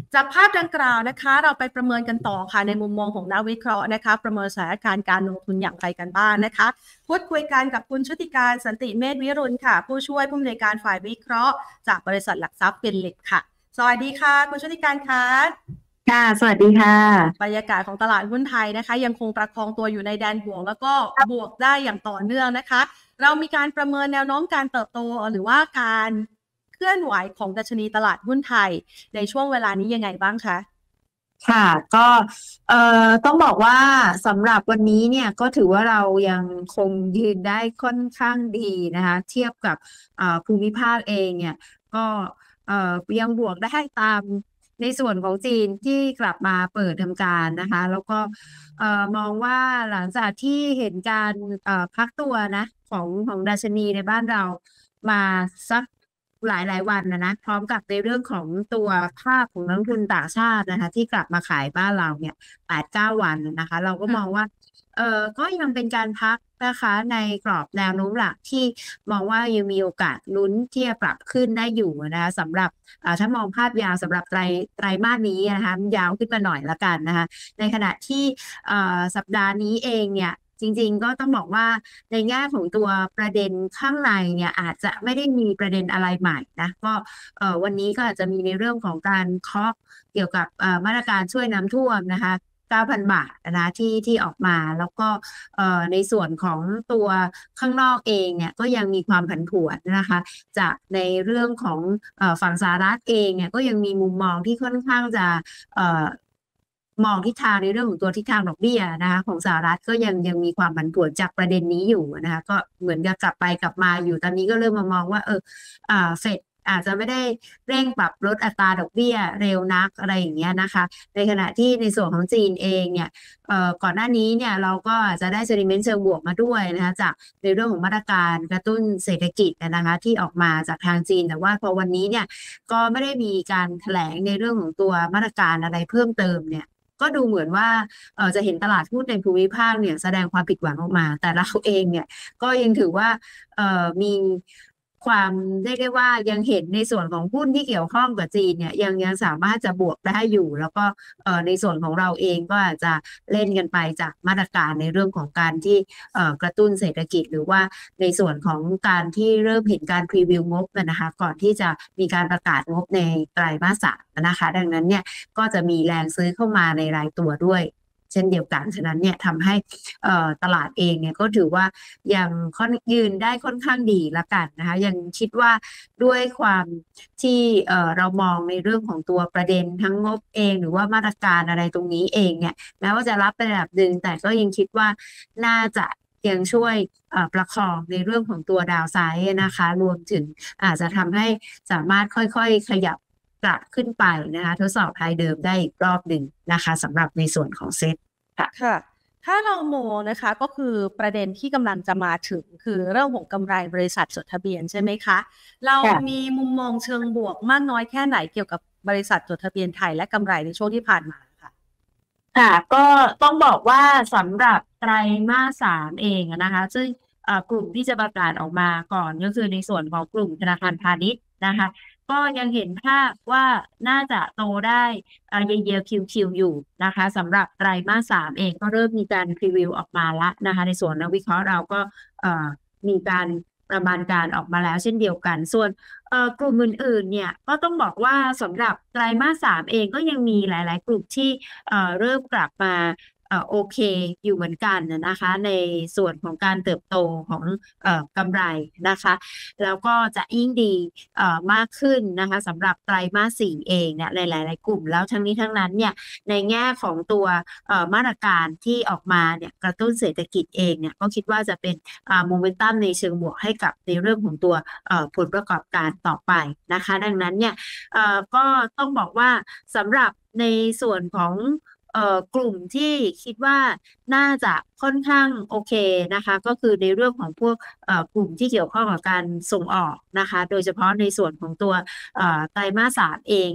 จากภาพดังกล่าวนะคะเราไปประเมินกันต่อค่ะในมุมมองของนักวิเคราะห์นะคะประเมินสถานการณ์การลงทุนอย่างไรกันบ้างนะคะพูดคุยกันกับคุณชุติการสันติเมธวิรุณค่ะผู้ช่วยผู้อำนวยการฝ่ายวิเคราะห์จากบริษัทหลักทรัพย์เป็นเหล็กค่ะสวัสดีค่ะคุณชุติการค่ะค่ะสวัสดีค่ะบรรยากาศของตลาดหุ้นไทยนะคะยังคงประคองตัวอยู่ในแดนบวกแล้วก็บวกได้อย่างต่อเนื่องนะคะเรามีการประเมินแนวโน้มการเติบโตหรือว่าการเคลื่อนไหวของดัชนีตลาดหุ้นไทยในช่วงเวลานี้ยังไงบ้างคะค่ะก็ต้องบอกว่าสำหรับวันนี้เนี่ยก็ถือว่าเรายังคงยืนได้ค่อนข้างดีนะคะเทียบกับภูมิภาคเองเนี่ยก็ยังบวกได้ตามในส่วนของจีนที่กลับมาเปิดทำการนะคะแล้วก็มองว่าหลังจากที่เห็นการพักตัวนะของดัชนีในบ้านเรามาสักหลายวันนะพร้อมกับในเรื่องของตัวภาพของนักลงทุนต่างชาตินะคะที่กลับมาขายบ้านเราเนี่ย8-9 วันนะคะเราก็มองว่าก็ยังเป็นการพักนะคะในกรอบแนวโน้มหลักที่มองว่ายังมีโอกาสลุ้นที่จะปรับขึ้นได้อยู่นะคะสำหรับถ้ามองภาพยาวสำหรับไตรมาสนี้นะคะยาวขึ้นมาหน่อยละกันนะคะในขณะที่สัปดาห์นี้เองเนี่ยจริงๆก็ต้องบอกว่าในแง่ของตัวประเด็นข้างในเนี่ยอาจจะไม่ได้มีประเด็นอะไรใหม่นะก็วันนี้ก็อาจจะมีในเรื่องของการเคาะเกี่ยวกับมาตรการช่วยน้ำท่วมนะคะ9,000 บาทนะที่ออกมาแล้วก็ในส่วนของตัวข้างนอกเองเนี่ยก็ยังมีความผันผวนนะคะจากในเรื่องของฝั่งสหรัฐเองเนี่ยก็ยังมีมุมมองที่ค่อนข้างจะเอ่อมองทิศทางในเรื่องของตัวทิศทางดอกเบี้ยนะคะของสหรัฐก็ยังมีความผันผวนจากประเด็นนี้อยู่นะคะก็เหมือนกับกลับไปกลับมาอยู่ตอนนี้ก็เริ่มมามองว่าเฟดอาจจะไม่ได้เร่งปรับลดอัตราดอกเบี้ยเร็วนักอะไรอย่างเงี้ยนะคะในขณะที่ในส่วนของจีนเองเนี่ยก่อนหน้านี้เนี่ยเราก็จะได้ sentiment เชิงบวกมาด้วยนะคะจากในเรื่องของมาตรการกระตุ้นเศรษฐกิจนะคะที่ออกมาจากทางจีนแต่ว่าพอวันนี้เนี่ยก็ไม่ได้มีการแถลงในเรื่องของตัวมาตรการอะไรเพิ่มเติมเนี่ยก็ดูเหมือนว่าจะเห็นตลาดหุ้นในภูมิภาคเนี่ยแสดงความผิดหวังออกมาแต่เราเองเนี่ยก็ยังถือว่ามีความเรียกได้ว่ายังเห็นในส่วนของหุ้นที่เกี่ยวข้องกับจีนเนี่ยยังสามารถจะบวกได้อยู่แล้วก็ในส่วนของเราเองก็อาจจะเล่นกันไปจากมาตรการในเรื่องของการที่กระตุ้นเศรษฐกิจหรือว่าในส่วนของการที่เริ่มเห็นการพรีวิวงบนะคะก่อนที่จะมีการประกาศงบในไตรมาสสามนะคะดังนั้นเนี่ยก็จะมีแรงซื้อเข้ามาในรายตัวด้วยเช่นเดียวกันฉะนั้นเนี่ยทำให้ตลาดเองเนี่ยก็ถือว่ายังยืนได้ค่อนข้างดีละกันนะคะยังคิดว่าด้วยความที่เรามองในเรื่องของตัวประเด็นทั้งงบเองหรือว่ามาตรการอะไรตรงนี้เองเนี่ยแม้ว่าจะรับไประดับหนึ่งแต่ก็ยังคิดว่าน่าจะยังช่วยประคองในเรื่องของตัวดาวไซด์นะคะรวมถึงอาจจะทำให้สามารถค่อยๆขยับกลับขึ้นไปนะคะทดสอบไฮเดิมได้อีกรอบหนึ่งนะคะสำหรับในส่วนของเซ็ตค่ะค่ะถ้าเรามองนะคะก็คือประเด็นที่กำลังจะมาถึงคือเรื่องของกำไรบริษัทจดทะเบียนใช่ไหมคะเราค่ะมีมุมมองเชิงบวกมากน้อยแค่ไหนเกี่ยวกับบริษัทจดทะเบียนไทยและกำไรในช่วงที่ผ่านมาค่ะค่ะก็ต้องบอกว่าสำหรับไตรมาส 3เองนะคะซึ่งกลุ่มที่จะประกาศออกมาก่อนก็คือในส่วนของกลุ่มธนาคารพาณิชย์นะคะก็ยังเห็นภาพว่าน่าจะโตได้เยียร์คิวอยู่นะคะสำหรับไตรมาส 3เองก็เริ่มมีการพรีวิวออกมาแล้วนะคะในส่วนนักวิเคราะห์เราก็เอ่อมีการประมาณการออกมาแล้วเช่นเดียวกันส่วน กลุ่มอื่นๆเนี่ยก็ต้องบอกว่าสำหรับไตรมาส 3เองก็ยังมีหลายๆกลุ่มที่เริ่มกลับมาโอเคอยู่เหมือนกันนะคะในส่วนของการเติบโตของกำไรนะคะแล้วก็จะยิ่งดีมากขึ้นนะคะสำหรับไตรมาส 4เองเนี่ยในหลายๆกลุ่มแล้วทั้งนี้ทั้งนั้นเนี่ยในแง่ของตัวมาตรการที่ออกมาเนี่ยกระตุ้นเศรษฐกิจเองเนี่ยก็คิดว่าจะเป็นโมเมนตัมในเชิงบวกให้กับในเรื่องของตัวผลประกอบการต่อไปนะคะดังนั้นเนี่ยก็ต้องบอกว่าสำหรับในส่วนของกลุ่มที่คิดว่าน่าจะค่อนข้างโอเคนะคะก็คือในเรื่องของพวกกลุ่มที่เกี่ยวข้องกับการส่งออกนะคะโดยเฉพาะในส่วนของตัวไตรมาส 3เองเนี่ย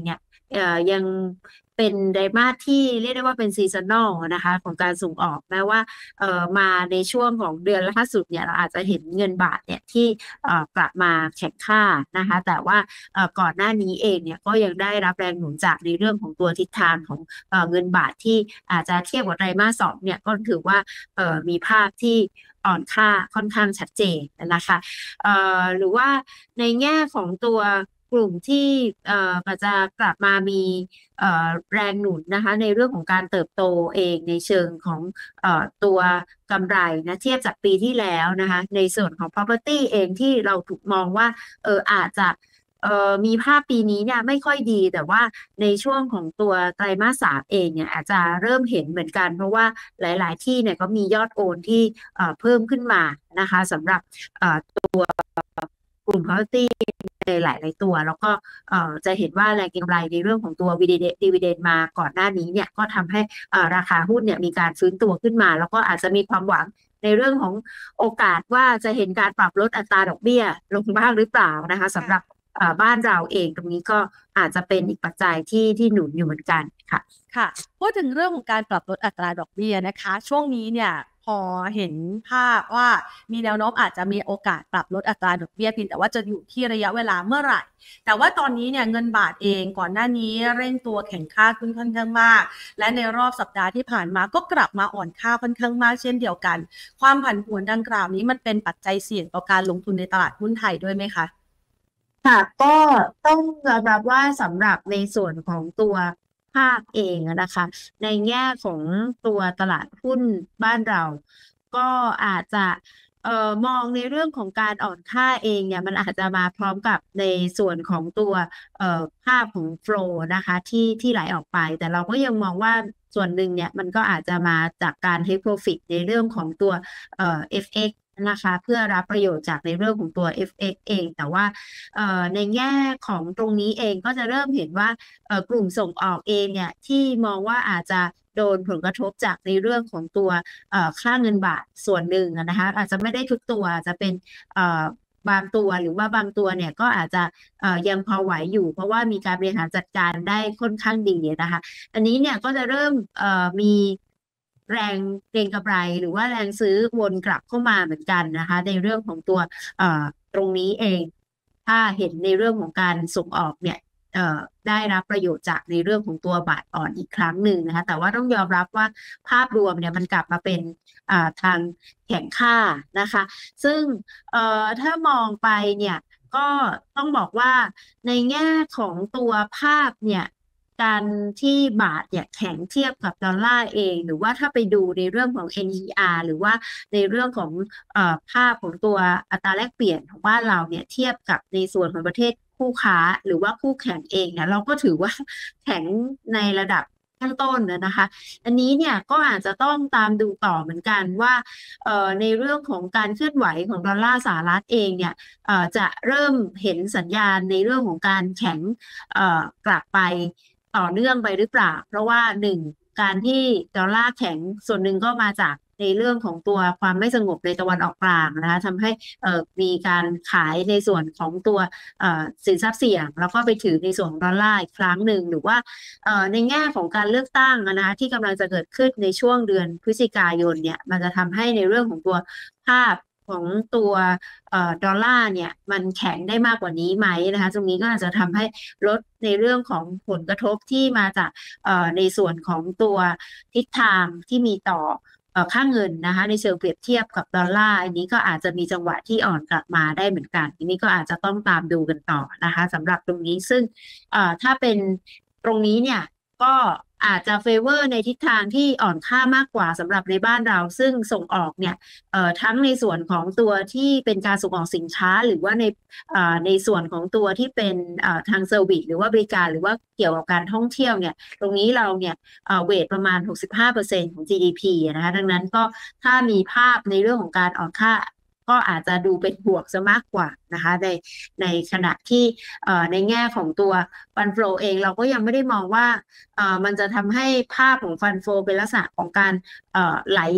ยังเป็นไตรมาสที่เรียกได้ว่าเป็นซีซันอลนะคะของการส่งออกแม้ว่ามาในช่วงของเดือนล่าสุดเนี่ยเราอาจจะเห็นเงินบาทเนี่ยที่กลับมาแข็งค่านะคะแต่ว่าก่อนหน้านี้เองเนี่ยก็ยังได้รับแรงหนุนจากในเรื่องของตัวทิศทางของเงินบาทที่อาจจะเทียบกับไตรมาส 2เนี่ยก็ถือว่ามีภาพที่อ่อนค่าค่อนข้างชัดเจนนะคะหรือว่าในแง่ของตัวกลุ่มที่อาจจะกลับมามีแรงหนุนนะคะในเรื่องของการเติบโตเองในเชิงของตัวกำไรนะเทียบจากปีที่แล้วนะคะในส่วนของ property เองที่เราถูกมองว่าอาจจะมีภาพปีนี้เนี่ยไม่ค่อยดีแต่ว่าในช่วงของตัวไตรมาส 3เองเนี่ยอาจจะเริ่มเห็นเหมือนกันเพราะว่าหลายๆที่เนี่ยก็มียอดโอนที่เพิ่มขึ้นมานะคะสำหรับกลุ่ม property ในหลายๆตัวแล้วก็จะเห็นว่าแรงเก็งกำไรในเรื่องของตัวdividendมาก่อนหน้านี้เนี่ยก็ทำให้ราคาหุ้นเนี่ยมีการฟื้นตัวขึ้นมาแล้วก็อาจจะมีความหวังในเรื่องของโอกาสว่าจะเห็นการปรับลดอัตราดอกเบี้ยลงบ้างหรือเปล่านะคะสำหรับบ้านเราเองตรงนี้ก็อาจจะเป็นอีกปัจจัยที่หนุนอยู่เหมือนกันค่ะค่ะพูดถึงเรื่องของการปรับลดอัตราดอกเบี้ยนะคะช่วงนี้เนี่ยพอเห็นภาพว่ามีแนวโน้มอาจจะมีโอกาสปรับลดอัตราดอกเบี้ยเพียงแต่ว่าจะอยู่ที่ระยะเวลาเมื่อไหร่แต่ว่าตอนนี้เนี่ยเงินบาทเองก่อนหน้านี้เร่งตัวแข็งค่าขึ้นค่อนข้างมากและในรอบสัปดาห์ที่ผ่านมาก็กลับมาอ่อนค่าค่อนข้างมากเช่นเดียวกันความผันผวนดังกล่าวนี้มันเป็นปัจจัยเสี่ยงต่อการลงทุนในตลาดหุ้นไทยด้วยไหมคะค่ะก็ต้องยอมรับว่าสำหรับในส่วนของตัวภาคเองนะคะในแง่ของตัวตลาดหุ้นบ้านเราก็อาจจะมองในเรื่องของการอ่อนค่าเองเนี่ยมันอาจจะมาพร้อมกับในส่วนของตัวภาพของโฟลว์นะคะที่ไหลออกไปแต่เราก็ยังมองว่าส่วนหนึ่งเนี่ยมันก็อาจจะมาจากการ take profit ในเรื่องของตัวFX นะคะเพื่อรับประโยชน์จากในเรื่องของตัว FX เองแต่ว่าในแง่ของตรงนี้เองก็จะเริ่มเห็นว่ากลุ่มส่งออกเองเนี่ยที่มองว่าอาจจะโดนผลกระทบจากในเรื่องของตัวค่าเงินบาทส่วนหนึ่งนะคะอาจจะไม่ได้ทุกตัวจะเป็นบางตัวหรือว่าบางตัวเนี่ยก็อาจจะยังพอไหวอยู่เพราะว่ามีการบริหารจัดการได้ค่อนข้างดีนะคะอันนี้เนี่ยก็จะเริ่มมีแรงเก็งกำไรหรือว่าแรงซื้อวนกลับเข้ามาเหมือนกันนะคะในเรื่องของตัวตรงนี้เองถ้าเห็นในเรื่องของการส่งออกเนี่ยได้รับประโยชน์จากในเรื่องของตัวบาทอ่อนอีกครั้งหนึ่งนะคะแต่ว่าต้องยอมรับว่าภาพรวมเนี่ยมันกลับมาเป็นทางแข็งค่านะคะซึ่งถ้ามองไปเนี่ยก็ต้องบอกว่าในแง่ของตัวภาพเนี่ยการที่บาทเนี่ยแข็งเทียบกับดอลลาร์เองหรือว่าถ้าไปดูในเรื่องของ NER หรือว่าในเรื่องของภาพของตัวอัตราแลกเปลี่ยนของบ้านเราเนี่ยเทียบกับในส่วนของประเทศคู่ค้าหรือว่าคู่แข่งเองเนี่ยเราก็ถือว่าแข็งในระดับต้นๆนะคะ อันนี้เนี่ยก็อาจจะต้องตามดูต่อเหมือนกันว่าในเรื่องของการเคลื่อนไหวของดอลลาร์สหรัฐเองเนี่ยจะเริ่มเห็นสัญญาณในเรื่องของการแข็งกลับไปต่อเนื่องไปหรือเปล่าเพราะว่าหนึ่งการที่ดอลลาร์แข็งส่วนหนึ่งก็มาจากในเรื่องของตัวความไม่สงบในตะวันออกกลางนะคะทำให้มีการขายในส่วนของตัวสินทรัพย์เสี่ยงแล้วก็ไปถือในส่วนของดอลลาร์อีกครั้งหนึ่งหรือว่าในแง่ของการเลือกตั้งนะคะที่กำลังจะเกิดขึ้นในช่วงเดือนพฤศจิกายนเนี่ยมันจะทำให้ในเรื่องของตัวภาพของตัวดอลลาร์เนี่ยมันแข็งได้มากกว่านี้ไหมนะคะตรงนี้ก็อาจจะทำให้ลดในเรื่องของผลกระทบที่มาจากในส่วนของตัวทิศทางที่มีต่อค่าเงินนะคะในเชิงเปรียบเทียบกับดอลลาร์อันนี้ก็อาจจะมีจังหวะที่อ่อนกลับมาได้เหมือนกันอันนี้ก็อาจจะต้องตามดูกันต่อนะคะสำหรับตรงนี้ซึ่งถ้าเป็นตรงนี้เนี่ยก็อาจจะเฟเวอร์ในทิศทางที่อ่อนค่ามากกว่าสำหรับในบ้านเราซึ่งส่งออกเนี่ยทั้งในส่วนของตัวที่เป็นการส่งออกสินค้าหรือว่าในส่วนของตัวที่เป็นทางเซอร์วิสหรือว่าบริการหรือว่าเกี่ยวกับการท่องเที่ยวเนี่ยตรงนี้เราเนี่ยเวทประมาณ 65% ของ GDP นะคะดังนั้นก็ถ้ามีภาพในเรื่องของการอ่อนค่าก็อาจจะดูเป็นบวกซะมากกว่านะคะในขณะที่ในแง่ของตัวฟันโฟเองเราก็ยังไม่ได้มองว่ามันจะทำให้ภาพของฟันโฟเป็นลักษณะของการไหล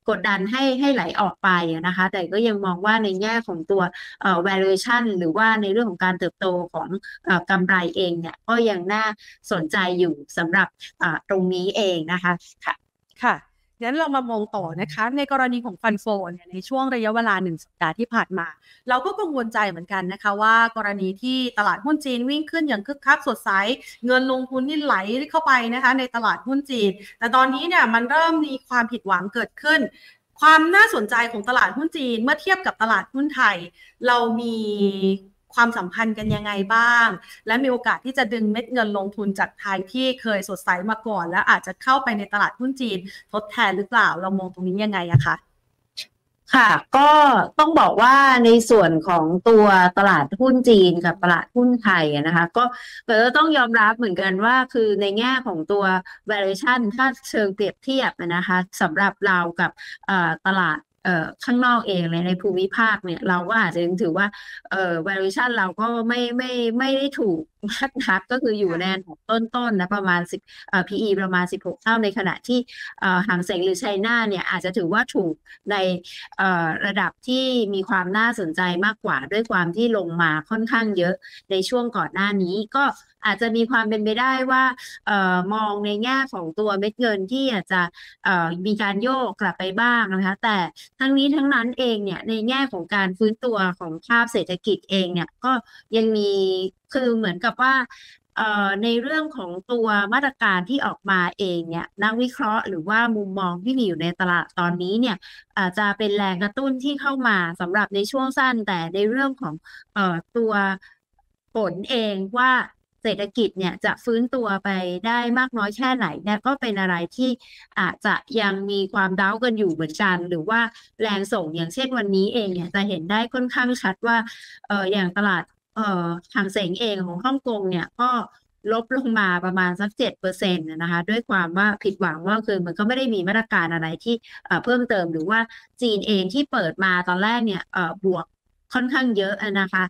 กดดันให้ไหลออกไปนะคะแต่ก็ยังมองว่าในแง่ของตัวvaluation หรือว่าในเรื่องของการเติบโตของกำไรเองเนี่ยก็ยังน่าสนใจอยู่สำหรับตรงนี้เองนะคะค่ะค่ะงั้นเรามามองต่อนะคะในกรณีของฟันโฟเนี่ยในช่วงระยะเวลา1 สัปดาห์ที่ผ่านมาเราก็กังวลใจเหมือนกันนะคะว่ากรณีที่ตลาดหุ้นจีนวิ่งขึ้นอย่างคึกคักสดใสเงินลงทุนนี่ไหลเข้าไปนะคะในตลาดหุ้นจีนแต่ตอนนี้เนี่ยมันเริ่มมีความผิดหวังเกิดขึ้นความน่าสนใจของตลาดหุ้นจีนเมื่อเทียบกับตลาดหุ้นไทยเรามีความสัมพันธ์กันยังไงบ้างและมีโอกาสที่จะดึงเม็ดเงินลงทุนจากไทยที่เคยสดใสมาก่อนแล้วอาจจะเข้าไปในตลาดหุ้นจีนทดแทนหรือเปล่าเรามองตรงนี้ยังไงอะคะค่ะก็ต้องบอกว่าในส่วนของตัวตลาดหุ้นจีนกับตลาดหุ้นไทยนะคะก็ต้องยอมรับเหมือนกันว่าคือในแง่ของตัว valuation ถ้าเชิงเปรียบเทียบนะคะสำหรับเรากับตลาดข้างนอกเองเลยในภูมิภาคเนี่ยเราก็อาจจะยังถือว่าvaluation เราก็ไม่ได้ถูกมากนักก็คืออยู่ในของต้นนะประมาณ10PE ประมาณ16เท่าในขณะที่หางเส็งหรือไชน่าเนี่ยอาจจะถือว่าถูกในระดับที่มีความน่าสนใจมากกว่าด้วยความที่ลงมาค่อนข้างเยอะในช่วงก่อนหน้านี้ก็อาจจะมีความเป็นไปได้ว่ามองในแง่ของตัวเม็ดเงินที่อาจจะมีการโยกกลับไปบ้างนะคะแต่ทั้งนี้ทั้งนั้นเองเนี่ยในแง่ของการฟื้นตัวของภาพเศรษฐกิจเองเนี่ยก็ยังมีคือเหมือนกับว่าในเรื่องของตัวมาตรการที่ออกมาเองเนี่ยนักวิเคราะห์หรือว่ามุมมองที่มีอยู่ในตลาดตอนนี้เนี่ยอาจจะเป็นแรงกระตุ้นที่เข้ามาสำหรับในช่วงสั้นแต่ในเรื่องของตัวผลเองว่าเศรษฐกิจเนี่ยจะฟื้นตัวไปได้มากน้อยแค่ไหนเนี่ยก็เป็นอะไรที่อาจจะยังมีความเด้ากันอยู่เหมือนกันหรือว่าแรงส่งอย่างเช่นวันนี้เองเนี่ยจะเห็นได้ค่อนข้างชัดว่าอย่างตลาดหางเส็งเองของฮ่องกงเนี่ยก็ลบลงมาประมาณสัก7%นะคะด้วยความว่าผิดหวังว่าคือมันก็ไม่ได้มีมาตรการอะไรที่เพิ่มเติมหรือว่าจีนเองที่เปิดมาตอนแรกเนี่ยบวกค่อนข้างเยอะนะคะ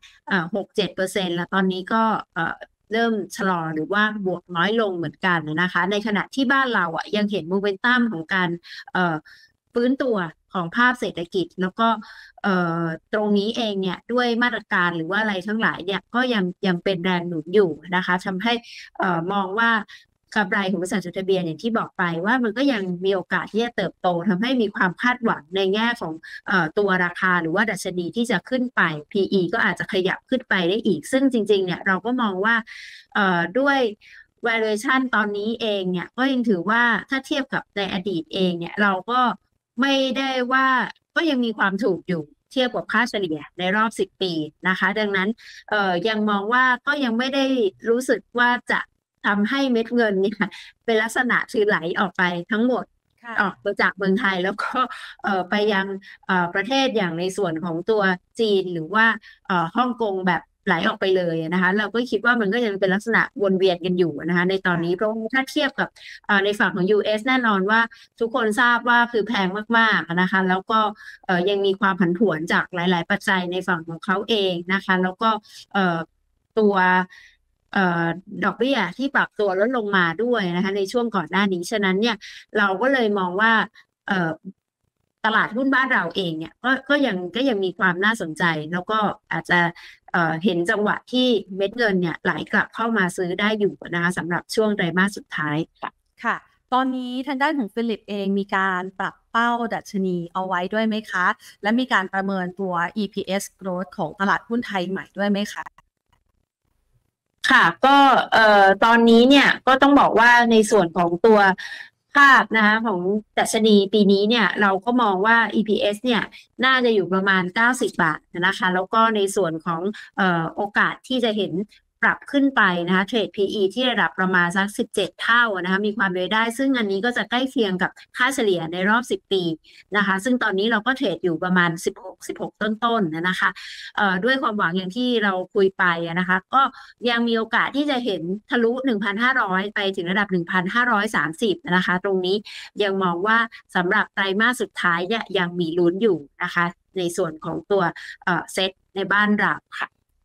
6-7%แล้วตอนนี้ก็เริ่มชะลอหรือว่าบวกน้อยลงเหมือนกันนะคะในขณะที่บ้านเรายังเห็นโมเมนตัมของการฟื้นตัวของภาพเศรษฐกิจแล้วก็ตรงนี้เองเนี่ยด้วยมาตรการหรือว่าอะไรทั้งหลายเนี่ยก็ยังเป็นแรงหนุนอยู่นะคะทำให้มองว่ากำไรของบริษัทจดทะเบียนอย่างที่บอกไปว่ามันก็ยังมีโอกาสที่จะเติบโตทำให้มีความคาดหวังในแง่ของตัวราคาหรือว่าดัชนีที่จะขึ้นไป PE ก็อาจจะขยับขึ้นไปได้อีกซึ่งจริงๆเนี่ยเราก็มองว่าด้วย valuation ตอนนี้เองเนี่ยก็ยังถือว่าถ้าเทียบกับในอดีตเองเนี่ยเราก็ไม่ได้ว่าก็ยังมีความถูกอยู่เทียบกับค่าเฉลี่ยในรอบ10 ปีนะคะดังนั้นยังมองว่าก็ยังไม่ได้รู้สึกว่าจะทำให้เม็ดเงินเนี่ยเป็นลักษณะคือไหลออกไปทั้งหมดออกมาจากเมืองไทยแล้วก็ไปยังประเทศอย่างในส่วนของตัวจีนหรือว่าฮ่องกงแบบไหลออกไปเลยนะคะเราก็คิดว่ามันก็ยังเป็นลักษณะวนเวียนกันอยู่นะคะในตอนนี้เพราะถ้าเทียบกับในฝั่งของ US แน่นอนว่าทุกคนทราบว่าคือแพงมากๆนะคะแล้วก็ยังมีความผันผวนจากหลายๆปัจจัยในฝั่งของเขาเองนะคะแล้วก็ตัวดอกเบี้ยที่ปรับตัวลดลงมาด้วยนะคะในช่วงก่อนหน้านี้ฉะนั้นเนี่ยเราก็เลยมองว่าตลาดหุ้นบ้านเราเองเนี่ยก็ยังมีความน่าสนใจแล้วก็อาจจะเห็นจังหวะที่เม็ดเงินเนี่ยไหลกลับเข้ามาซื้อได้อยู่นะคะสำหรับช่วงไตรมาสสุดท้ายค่ะตอนนี้ทางด้านของฟิลิปเองมีการปรับเป้าดัชนีเอาไว้ด้วยไหมคะและมีการประเมินตัว EPS growth ของตลาดหุ้นไทยใหม่ด้วยไหมคะค่ะก็ตอนนี้เนี่ยก็ต้องบอกว่าในส่วนของตัวภาพนะคะของดัชนีปีนี้เนี่ยเราก็มองว่า EPS เนี่ยน่าจะอยู่ประมาณ90 บาทนะคะแล้วก็ในส่วนของโอกาสที่จะเห็นปรับขึ้นไปนะคะเทรด PE ที่ระดับประมาณสัก17 เท่านะคะมีความเป็นไปได้ซึ่งอันนี้ก็จะใกล้เคียงกับค่าเฉลี่ยในรอบ10 ปีนะคะซึ่งตอนนี้เราก็เทรดอยู่ประมาณ16ต้นๆนะคะด้วยความหวังอย่างที่เราคุยไปนะคะก็ยังมีโอกาสที่จะเห็นทะลุ 1,500 ไปถึงระดับ 1,530 นะคะตรงนี้ยังมองว่าสำหรับไตรมาสสุดท้ายเนี่ยยังมีลุ้นอยู่นะคะในส่วนของตัวเซ็ตในบ้านเราค่ะค่ะ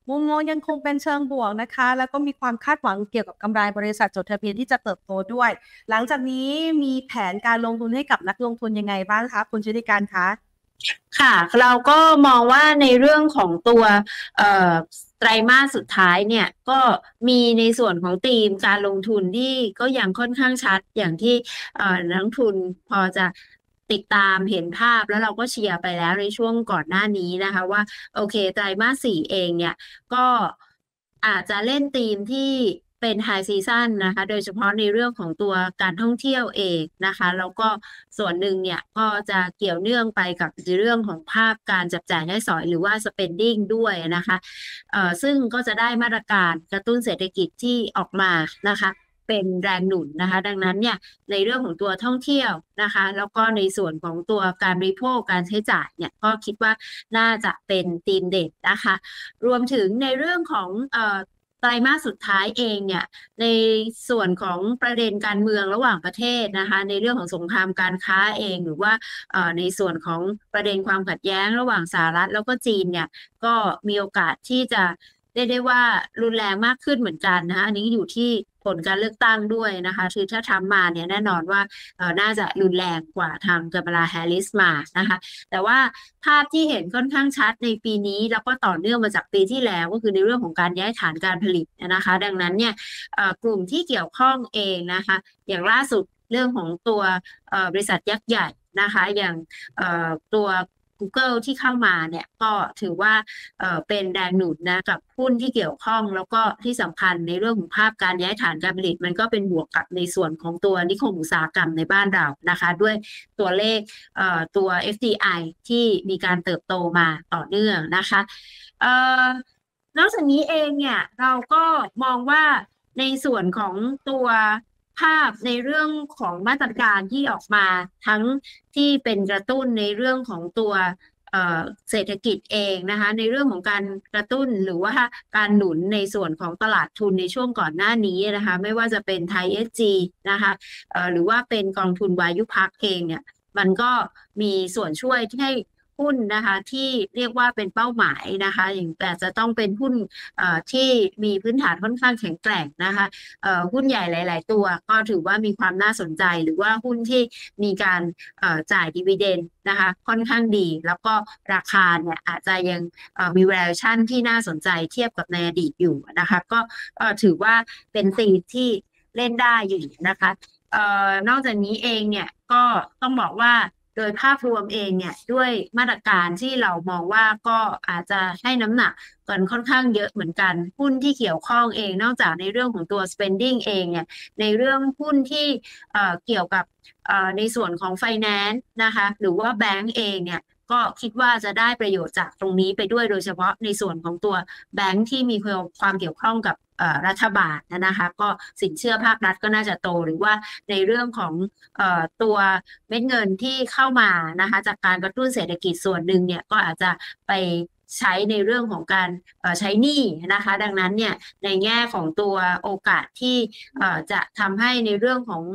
มุมมองยังคงเป็นเชิงบวกนะคะแล้วก็มีความคาดหวังเกี่ยวกับกำไรบริษัทจดทะเบียนที่จะเติบโตด้วยหลังจากนี้มีแผนการลงทุนให้กับนักลงทุนยังไงบ้างคะคุณชุติการคะค่ะเราก็มองว่าในเรื่องของตัวเอ่อไตรมาสสุดท้ายเนี่ยก็มีในส่วนของธีมการลงทุนที่ก็ยังค่อนข้างชัดอย่างที่นักลงทุนพอจะติดตามเห็นภาพแล้วเราก็เชียร์ไปแล้วในช่วงก่อนหน้านี้นะคะว่าโอเคไตรมาสสี่เองเนี่ยก็อาจจะเล่นธีมที่เป็นไฮซีซั่นนะคะโดยเฉพาะในเรื่องของตัวการท่องเที่ยวเองนะคะแล้วก็ส่วนหนึ่งเนี่ยก็จะเกี่ยวเนื่องไปกับเรื่องของภาพการจับจ่ายใช้สอยหรือว่า spending ด้วยนะคะซึ่งก็จะได้มาตรการกระตุ้นเศรษฐกิจที่ออกมานะคะเป็นแรงหนุนนะคะดังนั้นเนี่ยในเรื่องของตัวท่องเที่ยวนะคะแล้วก็ในส่วนของตัวการบริโภคการใช้จ่ายเนี่ยก็คิดว่าน่าจะเป็นธีมเด่นนะคะรวมถึงในเรื่องของไตรมาสสุดท้ายเองเนี่ยในส่วนของประเด็นการเมืองระหว่างประเทศนะคะในเรื่องของสงครามการค้าเองหรือว่าในส่วนของประเด็นความขัดแย้งระหว่างสหรัฐแล้วก็จีนเนี่ยก็มีโอกาสที่จะเรียกได้ว่ารุนแรงมากขึ้นเหมือนกันนะคะอันนี้อยู่ที่ผลการเลือกตั้งด้วยนะคะคือถ้าทำมาเนี่ยแน่นอนว่าน่าจะรุนแรงกว่าทางกัมลาแฮร์ริสมานะคะแต่ว่าภาพที่เห็นค่อนข้างชัดในปีนี้แล้วก็ต่อเนื่องมาจากปีที่แล้วก็คือในเรื่องของการย้ายฐานการผลิตนะคะดังนั้นเนี่ยกลุ่มที่เกี่ยวข้องเองนะคะอย่างล่าสุดเรื่องของตัวบริษัทยักษ์ใหญ่นะคะอย่างตัว Google ที่เข้ามาเนี่ยก็ถือว่าเป็นแรงหนุนนะกับหุ้นที่เกี่ยวข้องแล้วก็ที่สำคัญในเรื่องของภาพการย้ายฐานการผลิตมันก็เป็นบวกกับในส่วนของตัวนิคมอุตสาหกรรมในบ้านเรานะคะด้วยตัวเลขตัว FDI ที่มีการเติบโตมาต่อเนื่องนะคะเอ่อนอกจากนี้เองเนี่ยเราก็มองว่าในส่วนของตัวภาพในเรื่องของมาตรการที่ออกมาทั้งที่เป็นกระตุ้นในเรื่องของตัวเศรษฐกิจเองนะคะในเรื่องของการกระตุ้นหรือว่าการหนุนในส่วนของตลาดทุนในช่วงก่อนหน้านี้นะคะไม่ว่าจะเป็นไทยเอสจีนะคะหรือว่าเป็นกองทุนวายุพักเองเนี่ยมันก็มีส่วนช่วยที่ให้หุ้นนะคะที่เรียกว่าเป็นเป้าหมายนะคะอย่างแต่จะต้องเป็นหุ้นที่มีพื้นฐานค่อนข้างแข็งแกร่งนะคะหุ้นใหญ่หลายๆตัวก็ถือว่ามีความน่าสนใจหรือว่าหุ้นที่มีการจ่ายดิวิเดนด์นะคะค่อนข้างดีแล้วก็ราคาเนี่ยอาจจะยังมี valuation ที่น่าสนใจเทียบกับในอดีตอยู่นะคะก็ถือว่าเป็นธีมที่เล่นได้อยู่นะคะนอกจากนี้เองเนี่ยก็ต้องบอกว่าโดยภาพรวมเองเนี่ยด้วยมาตรการที่เรามองว่าก็อาจจะให้น้ำหนักกันค่อนข้างเยอะเหมือนกันหุ้นที่เกี่ยวข้องเองนอกจากในเรื่องของตัว spending เองเนี่ยในเรื่องหุ้นที่เกี่ยวกับในส่วนของ finance นะคะหรือว่าแบงก์เองเนี่ยก็คิดว่าจะได้ประโยชน์จากตรงนี้ไปด้วยโดยเฉพาะในส่วนของตัวแบงก์ที่มีความเกี่ยวข้องกับรัฐบาลนะคะก็สินเชื่อภาครัฐก็น่าจะโตหรือว่าในเรื่องของตัวเม็ดเงินที่เข้ามานะคะจากการกระตุ้นเศรษฐกิจส่วนหนึ่งเนี่ยก็อาจจะไปใช้ในเรื่องของการใช้หนี้นะคะดังนั้นเนี่ยในแง่ของตัวโอกาสที่จะทำให้ในเรื่องของ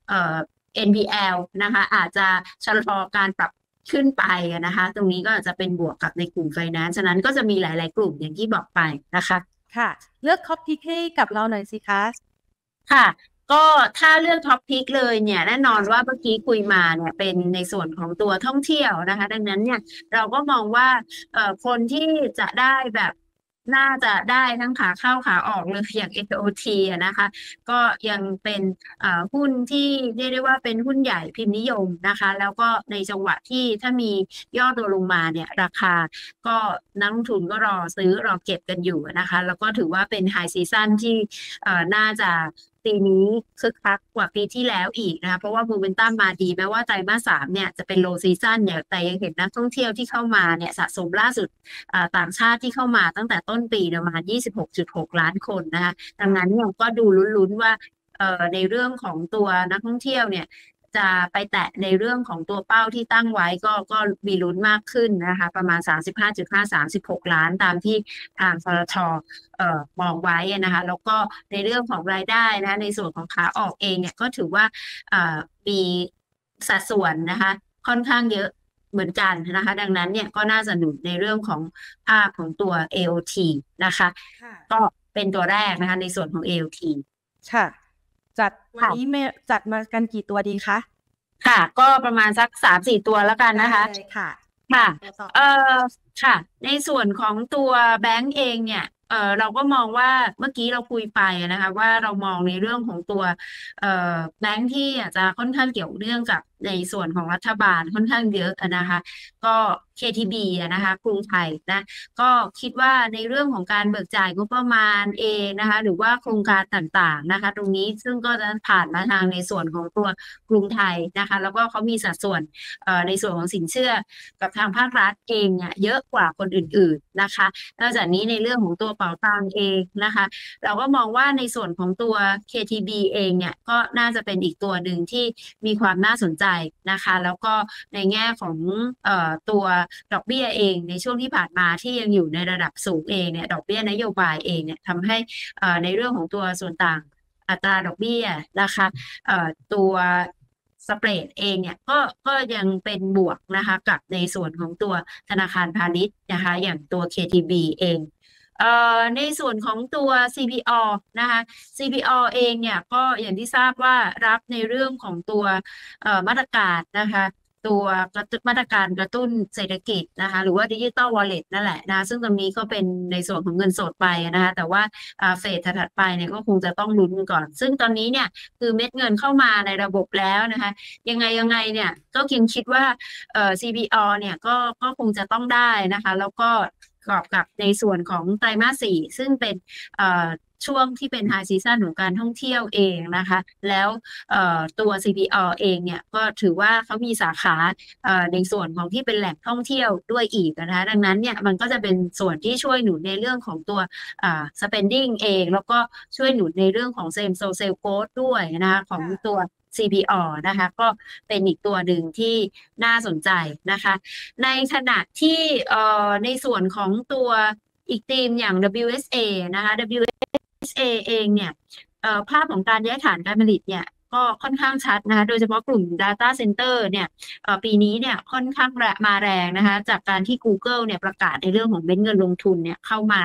NPL นะคะอาจจะชะลอการปรับขึ้นไปนะคะตรงนี้ก็อาจจะเป็นบวกกับในกลุ่มไฟแนนซ์ฉะนั้นก็จะมีหลายๆกลุ่มอย่างที่บอกไปนะคะค่ะเลือกท็อปพิกให้กับเราหน่อยสิคะค่ะก็ถ้าเลือกท็อปพิกเลยเนี่ยแน่นอนว่าเมื่อกี้คุยมาเนี่ยเป็นในส่วนของตัวท่องเที่ยวนะคะดังนั้นเนี่ยเราก็มองว่าคนที่จะได้แบบน่าจะได้ทั้งขาเข้าขาออกเลยอย่าง AOT อะนะคะก็ยังเป็นหุ้นที่เรียกได้ว่าเป็นหุ้นใหญ่พิมพ์นิยมนะคะแล้วก็ในจังหวะที่ถ้ามีย่อตัวลงมาเนี่ยราคาก็นักลงทุนก็รอซื้อรอเก็บกันอยู่นะคะแล้วก็ถือว่าเป็นไฮซีซั่นที่น่าจะปีนี้คึกคักกว่าปีที่แล้วอีกนะคะเพราะว่าโมเมนตัมมาดีแม้ว่าไตรมาสสามเนี่ยจะเป็นโลซีซั่นเนี่ยแต่ยังเห็นนักท่องเที่ยวที่เข้ามาเนี่ยสะสมล่าสุดต่างชาติที่เข้ามาตั้งแต่ต้นปีประมาณ26.6 ล้านคนนะคะดังนั้นเนี่ยก็ดูลุ้นๆว่าในเรื่องของตัวนักท่องเที่ยวเนี่ยจะไปแตะในเรื่องของตัวเป้าที่ตั้งไว้ก็มีลุ้นมากขึ้นนะคะประมาณ35.5-36 ล้านตามที่ทางสทมองไว้นะคะแล้วก็ในเรื่องของรายได้นะในส่วนของขาออกเองเนี่ยก็ถือว่ามีสัดส่วนนะคะค่อนข้างเยอะเหมือนกันนะคะดังนั้นเนี่ยก็น่าจะหนุนในเรื่องของภาพของตัว AOT นะคะค่ะก็เป็นตัวแรกนะคะในส่วนของ AOT ค่ะจัดวันค่ะนี้จัดมากันกี่ตัวดีคะค่ะก็ประมาณสัก3-4ตัวแล้วกันได้นะคะเลยค่ะค่ะตัวต่อเอ่ไปอค่ะในส่วนของตัวแบงก์เองเนี่ยเราก็มองว่าเมื่อกี้เราคุยไปนะคะว่าเรามองในเรื่องของตัวแบงก์ที่อาจจะค่อนข้างเกี่ยวเนื่องกับในส่วนของรัฐบาลค่อนข้างเยอะนะคะก็ KTB อะนะคะกรุงไทยนะก็คิดว่าในเรื่องของการเบิกจ่ายงบประมาณเองนะคะหรือว่าโครงการต่างๆนะคะตรงนี้ซึ่งก็จะผ่านมาทางในส่วนของตัวกรุงไทยนะคะแล้วก็เขามีสัดส่วนในส่วนของสินเชื่อ กับทางภาครัฐเองเนี่ยเยอะกว่าคนอื่นๆนะคะนอกจากนี้ในเรื่องของตัวเป๋าตังเองนะคะเราก็มองว่าในส่วนของตัว KTB เองเนี่ยก็น่าจะเป็นอีกตัวหนึ่งที่มีความน่าสนใจนะคะแล้วก็ในแง่ของตัวดอกเบี้ยเองในช่วงที่ผ่านมาที่ยังอยู่ในระดับสูงเองเนี่ยดอกเบี้ยนโยบายเองเนี่ยทำให้ในเรื่องของตัวส่วนต่างอัตราดอกเบี้ยนะคะตัวสเปรดเองเนี่ยก็ยังเป็นบวกนะคะกับในส่วนของตัวธนาคารพาณิชย์นะคะอย่างตัว KTB เองในส่วนของตัว CBO นะคะ CBO เองเนี่ยก็อย่างที่ทราบว่ารับในเรื่องของตัวมาตรการนะคะตัวมาตรการกระตุ้นเศรษฐกิจนะคะหรือว่าดิจิตอลวอลเล็ตนั่นแหละนะซึ่งตรงนี้ก็เป็นในส่วนของเงินสดไปนะคะแต่ว่าเฟสถัดไปเนี่ยก็คงจะต้องลุ้นกันก่อนซึ่งตอนนี้เนี่ยคือเม็ดเงินเข้ามาในระบบแล้วนะคะยังไงเนี่ยก็คิดว่าCBO เนี่ยก็คงจะต้องได้นะคะแล้วก็ประกอบกับในส่วนของไตรมาส 4ซึ่งเป็นช่วงที่เป็นไฮซีซั่นของการท่องเที่ยวเองนะคะแล้วตัว CPO เองเนี่ยก็ถือว่าเขามีสาขาในส่วนของที่เป็นแหล่งท่องเที่ยวด้วยอีกนะคะดังนั้นเนี่ยมันก็จะเป็นส่วนที่ช่วยหนุนในเรื่องของตัวspending เองแล้วก็ช่วยหนุนในเรื่องของ same store sales growth ด้วยนะคะของตัว CPO นะคะก็เป็นอีกตัวหนึ่งที่น่าสนใจนะคะในขณะที่ในส่วนของตัวอีกทีมอย่าง WSA นะคะ WSA เองเนี่ยภาพของการแยกฐานการผลิตเนี่ยก็ค่อนข้างชัดนะคะโดยเฉพาะกลุ่ม Data Center เนี่ยปีนี้เนี่ยค่อนข้างมาแรงนะคะจากการที่ Google เนี่ยประกาศในเรื่องของเม็ดเงินลงทุนเนี่ยเข้ามา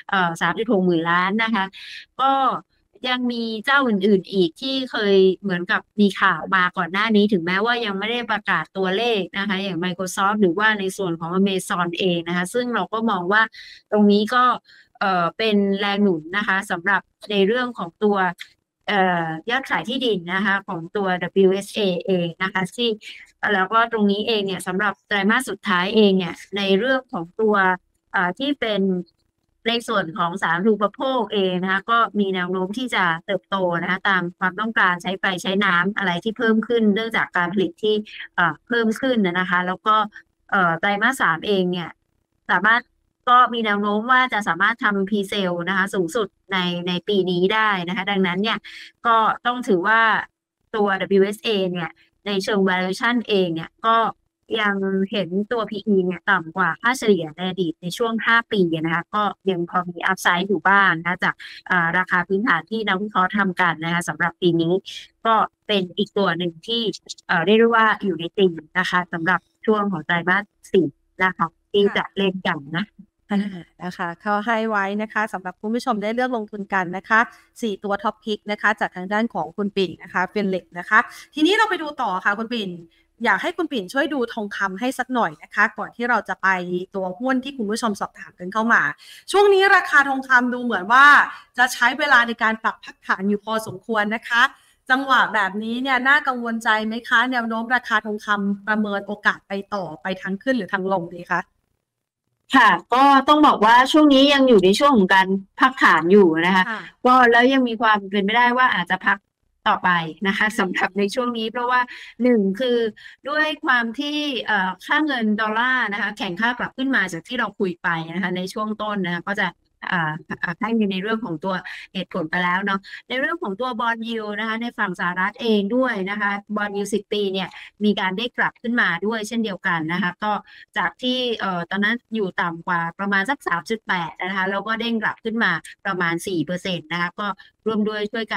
3.6 หมื่นล้านนะคะก็ยังมีเจ้าอื่นๆอีกที่เคยเหมือนกับมีข่าวมาก่อนหน้านี้ถึงแม้ว่ายังไม่ได้ประกาศตัวเลขนะคะอย่าง Microsoft หรือว่าในส่วนของ Amazon เองนะคะซึ่งเราก็มองว่าตรงนี้ก็เป็นแรงหนุนนะคะสำหรับในเรื่องของตัวยอดขายที่ดินนะคะของตัว WSA เองนะคะที่แล้วก็ตรงนี้เองเนี่ยสำหรับไตรมาสสุดท้ายเองเนี่ยในเรื่องของตัวที่เป็นในส่วนของสาธารณูปโภคเองนะคะก็มีแนวโน้มที่จะเติบโตนะคะตามความต้องการใช้ไฟใช้น้ำอะไรที่เพิ่มขึ้นเนื่องจากการผลิตที่เพิ่มขึ้นนะคะแล้วก็ไตรมาส 3เองเนี่ยสามารถก็มีแนวโน้มว่าจะสามารถทำพรีเซลนะคะสูงสุดในปีนี้ได้นะคะดังนั้นเนี่ยก็ต้องถือว่าตัว WSA เนี่ยในเชิง valuation เองเนี่ยก็ยังเห็นตัว PE เนี่ยต่ำกว่าค่าเฉลี่ยในอดีตในช่วง5 ปีนะคะก็ยังพอมีอัพไซด์อยู่บ้างนะจากราคาพื้นฐานที่นักวิเคราะห์ทำกันนะคะสำหรับปีนี้ก็เป็นอีกตัวหนึ่งที่เรียกได้ว่าอยู่ในธีมนะคะสำหรับช่วงของไตรมาส 4นะคะที่จะเล่นกันนะนะคะเขาให้ไว้นะคะสำหรับคุณผู้ชมได้เลือกลงทุนกันนะคะ4ตัวท็อปพิกนะคะจากทางด้านของคุณปิ่นนะคะเป็นเหล็กนะคะทีนี้เราไปดูต่อค่ะคุณปิ่นอยากให้คุณปิ่นช่วยดูทองคำให้สักหน่อยนะคะก่อนที่เราจะไปตัวหุ้นที่คุณผู้ชมสอบถามกันเข้ามาช่วงนี้ราคาทองคำดูเหมือนว่าจะใช้เวลาในการปรับพักฐานอยู่พอสมควรนะคะจังหวะแบบนี้เนี่ยน่ากังวลใจไหมคะแนวโน้มราคาทองคำประเมินโอกาสไปต่อไปทางขึ้นหรือทางลงดีคะค่ะก็ต้องบอกว่าช่วงนี้ยังอยู่ในช่วงของการพักฐานอยู่นะคะก็แล้วยังมีความเป็นไปได้ว่าอาจจะพักต่อไปนะคะสำหรับในช่วงนี้เพราะว่าหนึ่งคือด้วยความที่ค่าเงินดอลลาร์นะคะแข่งค่ากลับขึ้นมาจากที่เราคุยไปนะคะในช่วงต้นนะคะก็จะให้ในเรื่องของตัวเหตุผลไปแล้วเนาะในเรื่องของตัวบอนด์ยิลด์นะคะในฝั่งสหรัฐเองด้วยนะคะบอนด์ยิลด์10 ปีเนี่ยมีการได้กลับขึ้นมาด้วยเช่นเดียวกันนะคะก็จากที่ตอนนั้นอยู่ต่ำกว่าประมาณสัก 3.8 นะคะแล้วก็เด้งกลับขึ้นมาประมาณ 4% นะคะก็ร่วมด้วยช่วยกัน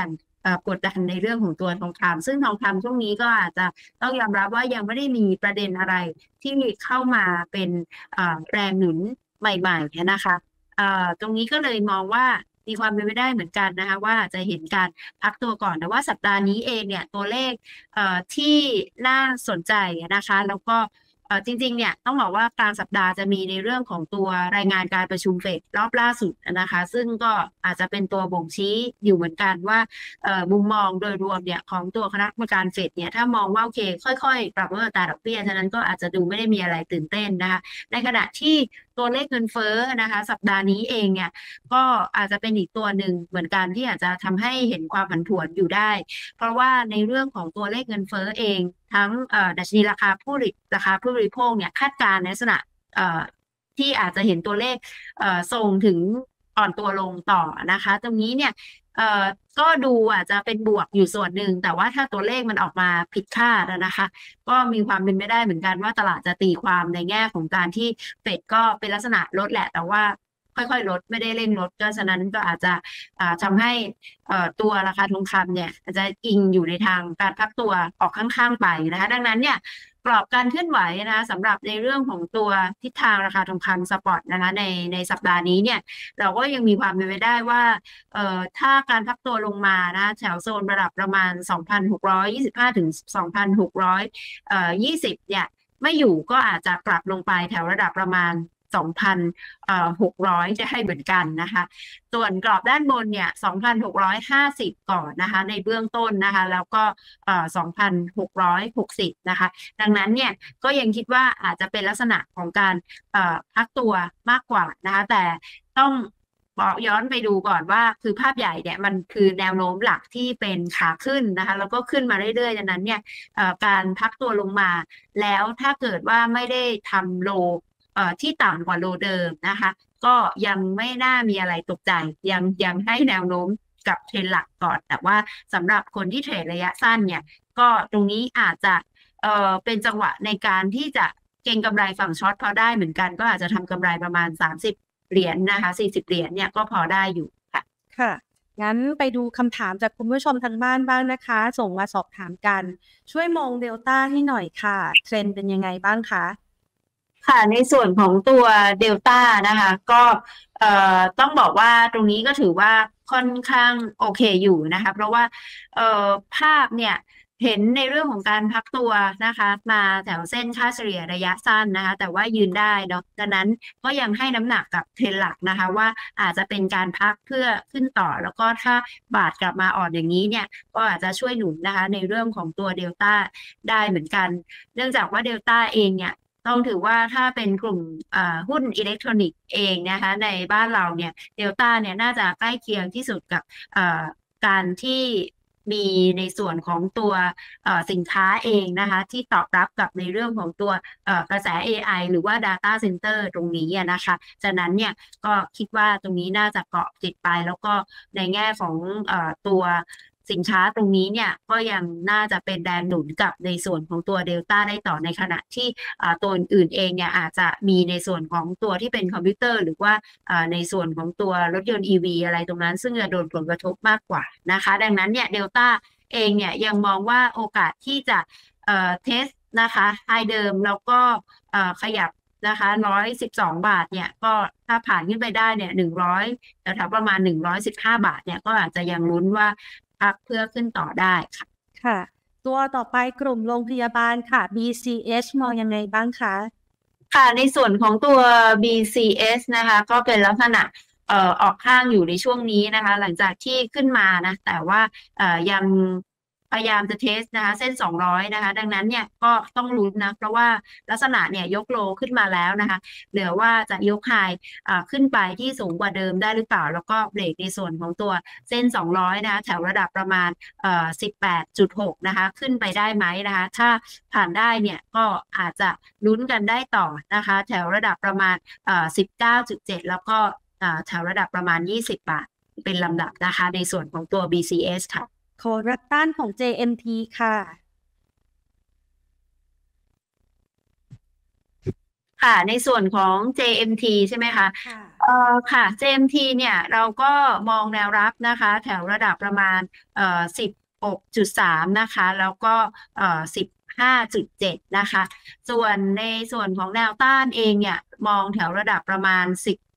กดดันในเรื่องของตัวทองคำซึ่งทองคำช่วงนี้ก็อาจจะต้องยอมรับว่ายังไม่ได้มีประเด็นอะไรที่เข้ามาเป็นแรงหนุนใหม่ๆนะคะตรงนี้ก็เลยมองว่ามีความเป็นไปได้เหมือนกันนะคะว่าจะเห็นการพักตัวก่อนแต่ว่าสัปดาห์นี้เองเนี่ยตัวเลขที่น่าสนใจนะคะแล้วก็จริงๆเนี่ยต้องบอกว่ากลางสัปดาห์จะมีในเรื่องของตัวรายงานการประชุมเฟดรอบล่าสุดนะคะซึ่งก็อาจจะเป็นตัวบ่งชี้อยู่เหมือนกันว่ามุมมองโดยรวมเนี่ยของตัวคณะกรรมการเฟดเนี่ยถ้ามองว่าโอเคค่อยๆปรับลดอัตราดอกเบี้ยฉะนั้นก็อาจจะดูไม่ได้มีอะไรตื่นเต้นนะคะในขณะที่ตัวเลขเงินเฟ้อนะคะสัปดาห์นี้เองเนี่ยก็อาจจะเป็นอีกตัวหนึ่งเหมือนกันที่อาจจะทำให้เห็นความผันผวนอยู่ได้เพราะว่าในเรื่องของตัวเลขเงินเฟ้อเองทั้งดัชนีราคาผู้บริโภคเนี่ยคาดการณ์ในลักษณะที่อาจจะเห็นตัวเลขส่งถึงอ่อนตัวลงต่อนะคะตรงนี้เนี่ยก็ดูอาจจะเป็นบวกอยู่ส่วนหนึ่งแต่ว่าถ้าตัวเลขมันออกมาผิดคาดนะคะก็มีความเป็นไปได้เหมือนกันว่าตลาดจะตีความในแง่ของการที่เฟดก็เป็นลักษณะลดแหละแต่ว่าค่อยๆลดไม่ได้เร่งลดก็ฉะนั้นก็อาจจะทำให้ตัวราคาทองคำเนี่ยอาจจะอิงอยู่ในทางการพักตัวออกข้างๆไปนะคะดังนั้นเนี่ยกรอบการเคลื่อนไหวนะคะสำหรับในเรื่องของตัวทิศทางราคาทองคำสปอตนะคะในสัปดาห์นี้เนี่ยเราก็ยังมีความเป็นไปได้ว่าถ้าการพักตัวลงมานะแถวโซนระดับประมาณ 2,625 ถึง 2,620 เนี่ยไม่อยู่ก็อาจจะกลับลงไปแถวระดับประมาณ 2,600 จะให้เหมือนกันนะคะส่วนกรอบด้านบนเนี่ย 2,650 ก่อนนะคะในเบื้องต้นนะคะแล้วก็2,660 นะคะดังนั้นเนี่ยก็ยังคิดว่าอาจจะเป็นลักษณะของการพักตัวมากกว่านะคะแต่ต้องบอกย้อนไปดูก่อนว่าคือภาพใหญ่เนี่ยมันคือแนวโน้มหลักที่เป็นขาขึ้นนะคะแล้วก็ขึ้นมาเรื่อยๆดังนั้นเนี่ยการพักตัวลงมาแล้วถ้าเกิดว่าไม่ได้ทำโลที่ต่ำกว่าโลเดิมนะคะก็ยังไม่น่ามีอะไรตกใจยังให้แนวโน้มกับเทรนหลักก่อนแต่ว่าสำหรับคนที่เทรดระยะสั้นเนี่ยก็ตรงนี้อาจจะเป็นจังหวะในการที่จะเก็งกำไรฝั่งช็อตพอได้เหมือนกันก็อาจจะทำกำไรประมาณ30เหรียญนะคะ40เหรียญเนี่ยก็พอได้อยู่ค่ะค่ะงั้นไปดูคำถามจากคุณผู้ชมทางบ้านบ้างนะคะส่งมาสอบถามกันช่วยมองเดลต้าให้หน่อยค่ะเทรนด์เป็นยังไงบ้างคะค่ะในส่วนของตัวเดลต้านะคะก็ต้องบอกว่าตรงนี้ก็ถือว่าค่อนข้างโอเคอยู่นะคะเพราะว่าภาพเนี่ยเห็นในเรื่องของการพักตัวนะคะมาแถวเส้นค่าเฉลี่ยระยะสั้นนะคะแต่ว่ายืนได้เนาะดังนั้นก็ยังให้น้ำหนักกับเทรนหลักนะคะว่าอาจจะเป็นการพักเพื่อขึ้นต่อแล้วก็ถ้าบาทกลับมาอ่อนอย่างนี้เนี่ยก็อาจจะช่วยหนุนนะคะในเรื่องของตัวเดลต้าได้เหมือนกันเนื่องจากว่าเดลต้าเองเนี่ยต้องถือว่าถ้าเป็นกลุ่มหุ้นอิเล็กทรอนิกส์เองนะคะในบ้านเราเนี่ยเดลต้าเนี่ยน่าจะใกล้เคียงที่สุดกับการที่มีในส่วนของตัวสินค้าเองนะคะที่ตอบรับกับในเรื่องของตัวกระแส AI หรือว่า Data Center ตรงนี้นะคะฉะนั้นเนี่ยก็คิดว่าตรงนี้น่าจะเกาะติดไปแล้วก็ในแง่ของตัวสินค้าตรงนี้เนี่ยก็ยังน่าจะเป็นแรงหนุนกับในส่วนของตัวเดลต้าได้ต่อในขณะที่ตัวอื่นเองเนี่ยอาจจะมีในส่วนของตัวที่เป็นคอมพิวเตอร์หรือว่าในส่วนของตัวรถยนต์ EV อะไรตรงนั้นซึ่งจะโดนผลกระทบมากกว่านะคะดังนั้นเนี่ยเดลต้าเองเนี่ยยังมองว่าโอกาสที่จะเทสนะคะไฮเดิมแล้วก็ขยับนะคะ112 บาทเนี่ยก็ถ้าผ่านขึ้นไปได้เนี่ย100แถวๆประมาณ115 บาทเนี่ยก็อาจจะยังลุ้นว่าพักเพื่อขึ้นต่อได้ค่ะค่ะตัวต่อไปกลุ่มโรงพยาบาลค่ะ BCH มองยังไงบ้างคะค่ะในส่วนของตัว BCS นะคะก็เป็นลักษณะออกข้างอยู่ในช่วงนี้นะคะหลังจากที่ขึ้นมานะแต่ว่ายังพยายามจะเทสนะคะเส้น200นะคะดังนั้นเนี่ยก็ต้องลุ้นนะเพราะว่าลักษณะเนี่ยยกโลขึ้นมาแล้วนะคะเหลือว่าจะยกไฮขึ้นไปที่สูงกว่าเดิมได้หรือเปล่าแล้วก็เบรกในส่วนของตัวเส้น200นะคะแถวระดับประมาณ18.6นะคะขึ้นไปได้ไหมนะคะถ้าผ่านได้เนี่ยก็อาจจะลุ้นกันได้ต่อนะคะแถวระดับประมาณ19.7แล้วก็แถวระดับประมาณ20 บาทเป็นลำดับนะคะในส่วนของตัว BCS ค่ะโครัตตันของ JMT ค่ะค่ะในส่วนของ JMT ใช่ไหมคะค่ะค่ะ JMT เนี่ยเราก็มองแนวรับนะคะแถวระดับประมาณ16.3นะคะแล้วก็15.7นะคะส่วนในส่วนของแนวต้านเองเนี่ยมองแถวระดับประมาณ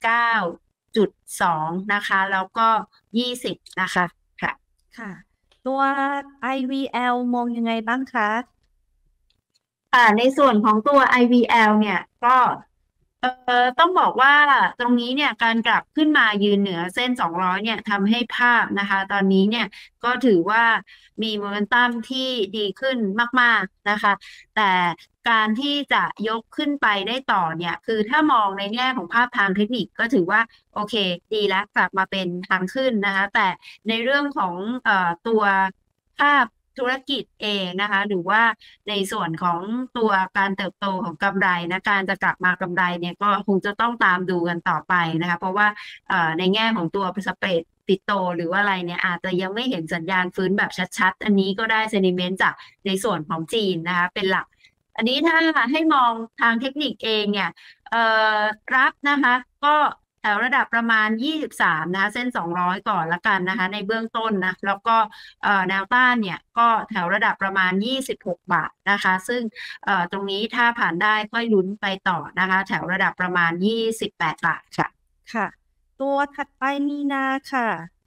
19.2นะคะแล้วก็20นะคะค่ะค่ะตัว IVL มองยังไงบ้างคะในส่วนของตัว IVL เนี่ยก็ต้องบอกว่าตรงนี้เนี่ยการกลับขึ้นมายืนเหนือเส้น200เนี่ยทำให้ภาพนะคะตอนนี้เนี่ยก็ถือว่ามีโมเมนตัมที่ดีขึ้นมากๆนะคะแต่การที่จะยกขึ้นไปได้ต่อเนี่ยคือถ้ามองในแง่ของภาพทางเทคนิคก็ถือว่าโอเคดีแล้วกลับมาเป็นทางขึ้นนะคะแต่ในเรื่องของตัวภาพธุรกิจเองนะคะหรือว่าในส่วนของตัวการเติบโตของกำไรนะการจะกลับมากำไรเนี่ยก็คงจะต้องตามดูกันต่อไปนะคะเพราะว่าในแง่ของตัวสเปรดปิโตหรือว่าอะไรเนี่ยอาจจะยังไม่เห็นสัญญาณฟื้นแบบชัดๆอันนี้ก็ได้เซนิเมนต์จากในส่วนของจีนนะคะเป็นหลักอันนี้ถ้าให้มองทางเทคนิคเองเนี่ยรับนะคะก็แถวระดับประมาณ23นะคะเส้น200ก่อนละกันนะคะในเบื้องต้นนะแล้วก็แนวต้านเนี่ยก็แถวระดับประมาณ26บาทนะคะซึ่งตรงนี้ถ้าผ่านได้ค่อยลุ้นไปต่อนะคะแถวระดับประมาณ28บาทค่ะค่ะตัวถัดไปมีนาค่ะ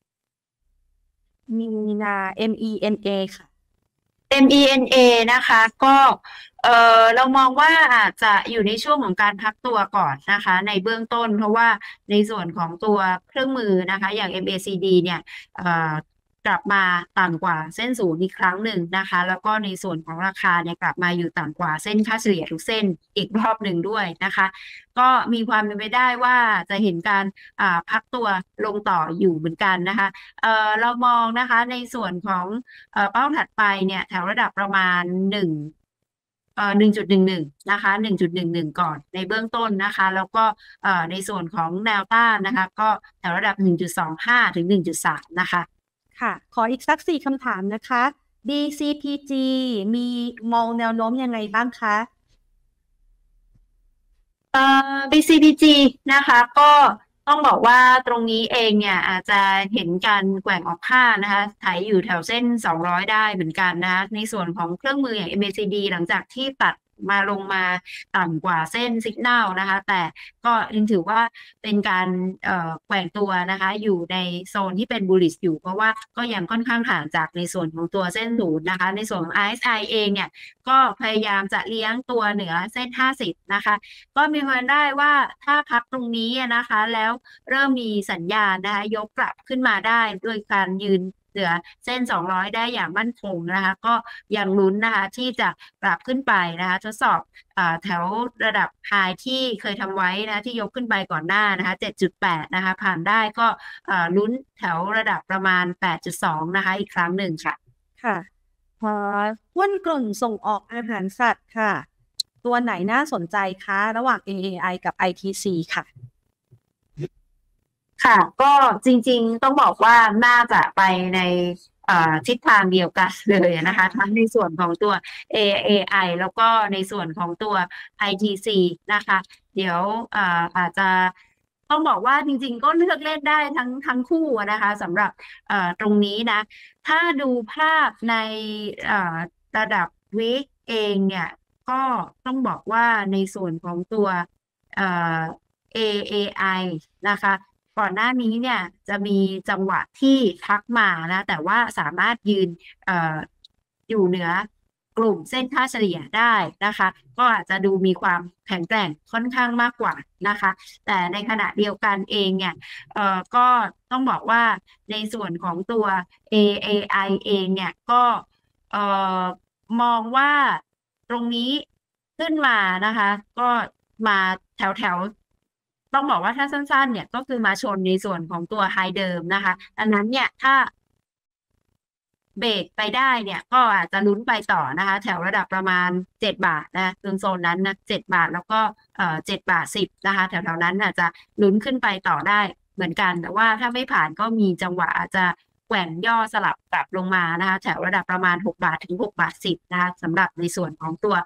มีนา MENA ค่ะ MENA นะคะก็เรามองว่าอาจจะอยู่ในช่วงของการพักตัวก่อนนะคะในเบื้องต้นเพราะว่าในส่วนของตัวเครื่องมือนะคะอย่าง MACD เนี่ยเอ่อกลับมาต่ำกว่าเส้นศูนย์อีกครั้งหนึ่งนะคะแล้วก็ในส่วนของราคาเนี่ยกลับมาอยู่ต่ำกว่าเส้นค่าเฉลี่ยทุกเส้นอีกรอบหนึ่งด้วยนะคะก็มีความเป็นไปได้ว่าจะเห็นการพักตัวลงต่ออยู่เหมือนกันนะคะเรามองนะคะในส่วนของเป้าถัดไปเนี่ยแถวระดับประมาณ1.11นะคะ1.11ก่อนในเบื้องต้นนะคะแล้วก็ในส่วนของแนวต้านนะคะก็แถวระดับ1.25ถึง1.3นะคะค่ะขออีกสัก4คำถามนะคะ DCPG มีมองแนวโน้มยังไงบ้างคะ BCPG นะคะก็ต้องบอกว่าตรงนี้เองเนี่ยอาจจะเห็นการแกว่งออกข้างนะคะถ่ายอยู่แถวเส้น200ได้เหมือนกันนะคะในส่วนของเครื่องมืออย่าง MACD หลังจากที่ตัดมาลงมาต่ำกว่าเส้นสัญญาณนะคะแต่ก็ยังถือว่าเป็นการแกว่งตัวนะคะอยู่ในโซนที่เป็น bullish อยู่เพราะว่าก็ยังค่อนข้างห่างจากในส่วนของตัวเส้นศูนย์นะคะในส่วนของ RSI เองเนี่ยก็พยายามจะเลี้ยงตัวเหนือเส้น50นะคะก็มีความได้ว่าถ้าพักตรงนี้นะคะแล้วเริ่มมีสัญญาณนะคะยกกลับขึ้นมาได้ด้วยการยืนเหนือเส้น200ได้อย่างมั่นคงนะคะก็ยังลุ้นนะคะที่จะกลับขึ้นไปนะคะทดสอบแถวระดับไฮที่เคยทำไว้นะที่ยกขึ้นไปก่อนหน้านะคะ7.8นะคะผ่านได้ก็ลุ้นแถวระดับประมาณ8.2นะคะอีกครั้งหนึ่งค่ะค่ะหุ้นกลุ่มส่งออกอาหารสัตว์ค่ะ ตัวไหนน่าสนใจคะระหว่าง AAI กับ ITC ค่ะค่ะก็จริงๆต้องบอกว่าน่าจะไปในทิศทางเดียวกันเลยนะคะทั้งในส่วนของตัว AAI แล้วก็ในส่วนของตัว ITC นะคะเดี๋ยวอาจจะต้องบอกว่าจริงๆก็เลือกเล่นได้ทั้งคู่นะคะสำหรับตรงนี้นะถ้าดูภาพในระดับวีคเองเนี่ยก็ต้องบอกว่าในส่วนของตัวเอ่อ AAI นะคะก่อนหน้านี้เนี่ยจะมีจังหวะที่พักมานะแต่ว่าสามารถยืนอยู่เหนือกลุ่มเส้นค่าเฉลี่ยได้นะคะก็อาจจะดูมีความแข็งแกร่งค่อนข้างมากกว่านะคะแต่ในขณะเดียวกันเองเนี่ยก็ต้องบอกว่าในส่วนของตัว AAI เองเนี่ยก็เอ่อมองว่าตรงนี้ขึ้นมานะคะก็มาแถวต้องบอกว่าถ้าสั้นๆเนี่ยก็คือมาชนในส่วนของตัวไฮเดิมนะคะดังนั้นเนี่ยถ้าเบรกไปได้เนี่ยก็อาจจะลุ้นไปต่อนะคะแถวระดับประมาณ7 บาทนะโซนนั้นนะ7 บาทแล้วก็7.10 บาทนะคะแถวๆนั้นอาจจะลุ้นขึ้นไปต่อได้เหมือนกันแต่ว่าถ้าไม่ผ่านก็มีจังหวะอาจจะแกว่งย่อสลับกลับลงมานะคะแถวระดับประมาณ6 บาทถึง6.10 บาทนะคะสำหรับในส่วนของตัว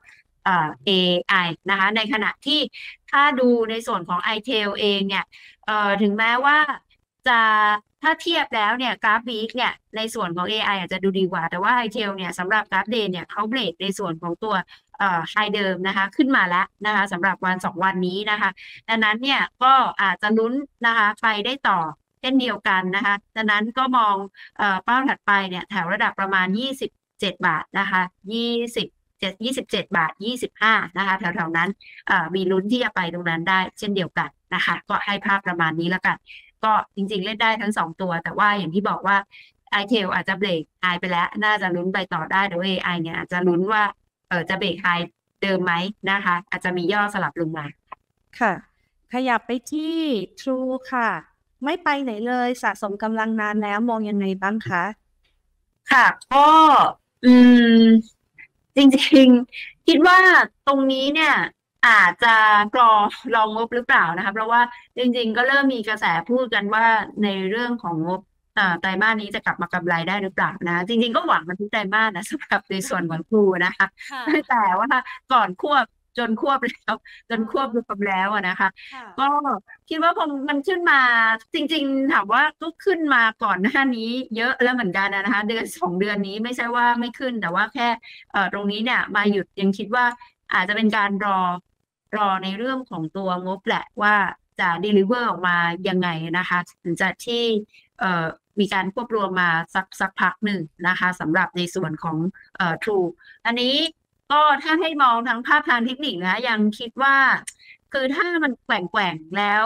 AI นะคะในขณะที่ถ้าดูในส่วนของ iTail เองเนี่ยถึงแม้ว่าจะถ้าเทียบแล้วเนี่ยกราฟวีคเนี่ยในส่วนของ AI อาจจะดูดีกว่าแต่ว่า iTail เนี่ยสำหรับกราฟเดย์เนี่ยเขาเบรกในส่วนของตัวไฮเดิมนะคะขึ้นมาแล้วนะคะสำหรับวัน2วันนี้นะคะดังนั้นเนี่ยก็อาจจะลุ้นนะคะไปได้ต่อเช่นเดียวกันนะคะดังนั้นก็มองเป้าถัดไปเนี่ยแถวระดับประมาณ27 บาทนะคะ27 บาท 25นะคะแถวๆนั้นมีลุ้นที่จะไปตรงนั้นได้เช่นเดียวกันนะคะก็ให้ภาพประมาณนี้แล้วกันก็จริงๆเล่นได้ทั้ง2 ตัวแต่ว่าอย่างที่บอกว่า iTail อาจจะเบรกไฮไปแล้วน่าจะลุ้นไปต่อได้แต่ว่า AI เนี่ยอาจจะลุ้นว่าจะเบรกไฮเดิมไหมนะคะอาจจะมีย่อสลับลงมาค่ะขยับไปที่ True ค่ะไม่ไปไหนเลยสะสมกำลังนานแล้วมองยังไงบ้างคะค่ะก็อืมจริงๆคิดว่าตรงนี้เนี่ยอาจจะรองงบหรือเปล่านะคะเพราะว่าจริงๆก็เริ่มมีกระแสพูดกันว่าในเรื่องของงบไตรมาสนี้จะกลับมากำไรได้หรือเปล่านะจริงๆก็หวังมันทุกไตรมาสนะสำหรับในส่วนของครูนะคะแต่ว่าก่อนควบจนควบแล้วจนควบรวมแล้วนะคะก็คิดว่าพอมันขึ้นมาจริงๆถามว่าก็ขึ้นมาก่อนหน้านี้เยอะแล้วเหมือนกันนะคะเดือน2 เดือนนี้ไม่ใช่ว่าไม่ขึ้นแต่ว่าแค่ตรงนี้เนี่ยมาหยุดยังคิดว่าอาจจะเป็นการรอในเรื่องของตัวงบแหละว่าจะ deliver ออกมายังไงนะคะหลังจากที่มีการควบรวมมาสักพักหนึ่งนะคะสำหรับในส่วนของTrue อันนี้ก็ถ้าให้มองทั้งภาพทางเทคนิคนะยังคิดว่าคือถ้ามันแกว่งแล้ว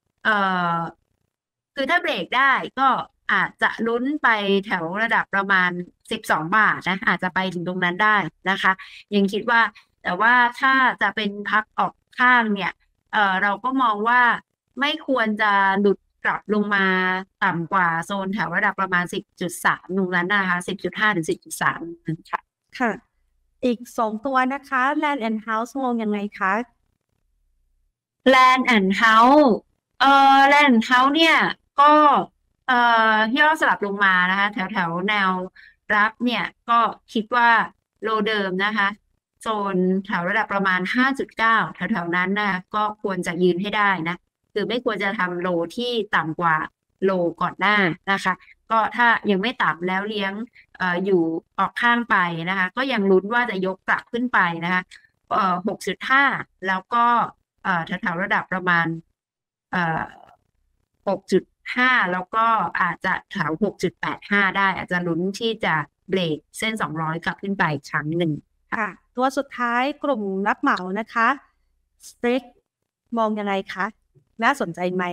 คือถ้าเบรกได้ก็อาจจะลุ้นไปแถวระดับประมาณ12 บาทนะอาจจะไปถึงตรงนั้นได้นะคะยังคิดว่าแต่ว่าถ้าจะเป็นพักออกข้างเนี่ยเราก็มองว่าไม่ควรจะหลุดกลับลงมาต่ำกว่าโซนแถวระดับประมาณ10.3ตรงนั้นนะคะ10.5 ถึง 10.3ค่ะค่ะอีก2 ตัวนะคะ Land and House มองยังไงคะ Land and House Land and House เนี่ยก็ย่อสลับลงมานะคะแถวแนวรับเนี่ยก็คิดว่าโลเดิมนะคะโซนแถวระดับประมาณ5.9แถวๆนั้นนะก็ควรจะยืนให้ได้นะคือไม่ควรจะทำโลที่ต่ำกว่าโลก่อนหน้านะคะก็ถ้ายังไม่ต่ำแล้วเลี้ยงอยู่ออกข้างไปนะคะก็ยังลุ้นว่าจะยกกลับขึ้นไปนะคะ6.5แล้วก็แถวๆระดับประมาณ6.5แล้วก็อาจจะแถว6.85ได้อาจจะลุ้นที่จะเบรกเส้น200กลับขึ้นไปครั้งหนึ่งค่ะตัวสุดท้ายกลุ่มรับเหมานะคะสเต็กมองยังไงคะน่าสนใจไหม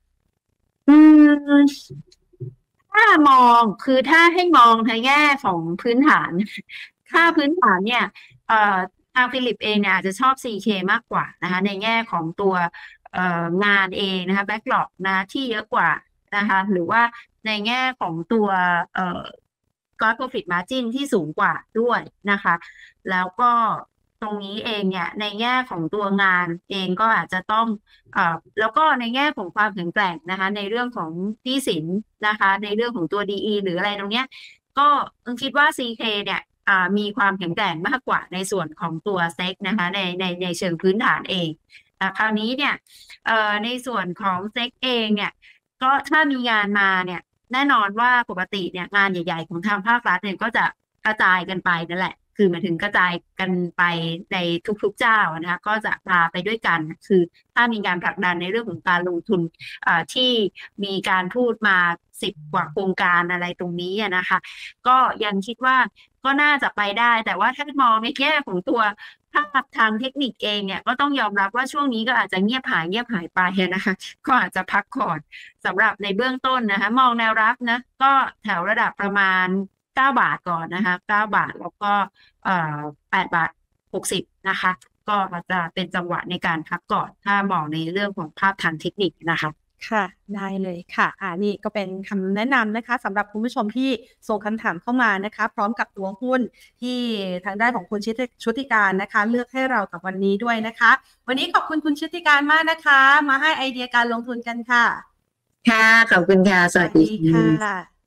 ถ้ามองคือถ้าให้มองในแง่ของพื้นฐานถ้าพื้นฐานเนี่ยทางฟิลิปเองเนี่ยอาจจะชอบ CK มากกว่านะคะในแง่ของตัวงานเองนะคะแบ็กหลอกนะที่เยอะกว่านะคะหรือว่าในแง่ของตัวgross profit margin ที่สูงกว่าด้วยนะคะแล้วก็ตรงนี้เองเนี่ยในแง่ของตัวงานเองก็อาจจะต้องแล้วก็ในแง่ของความแข็งแกร่งนะคะในเรื่องของหนี้สินนะคะในเรื่องของตัว DE หรืออะไรตรงเนี้ยก็คิดว่า CK เนี่ยมีความแข็งแกร่งมากกว่าในส่วนของตัวเซ็กนะคะในเชิงพื้นฐานเองคราวนี้เนี่ยในส่วนของเซ็กเองเนี่ยก็ถ้ามีงานมาเนี่ยแน่นอนว่าปกติเนี่ยงานใหญ่ๆของทางภาครัฐเนี่ยก็จะกระจายกันไปนั่นแหละคือหมายถึงกระจายกันไปในทุกๆเจ้านะคะก็จะพาไปด้วยกันคือถ้ามีการผลักดันในเรื่องของการลงทุนที่มีการพูดมา10 กว่าโครงการอะไรตรงนี้นะคะก็ยังคิดว่าก็น่าจะไปได้แต่ว่าถ้ามองในแง่ของตัวภาพทางเทคนิคเองเนี่ยก็ต้องยอมรับว่าช่วงนี้ก็อาจจะเงียบหายไปนะคะก็อาจจะพักก่อนสำหรับในเบื้องต้นนะคะมองแนวรับนะก็แถวระดับประมาณ9 บาทก่อนนะคะ9 บาทแล้วก็8 บาท 60นะคะก็อาจจะเป็นจังหวะในการพักก่อนถ้ามองในเรื่องของภาพทางเทคนิคนะคะค่ะได้เลยค่ะนี่ก็เป็นคำแนะนำนะคะสำหรับคุณผู้ชมที่ส่งคำถามเข้ามานะคะพร้อมกับตัวหุ้นที่ทางด้านของคุณชุติการนะคะเลือกให้เรากับวันนี้ด้วยนะคะวันนี้ขอบคุณคุณชุติการมากนะคะมาให้ไอเดียการลงทุนกันค่ะค่ะขอบคุณค่ะสวัสดีค่ะ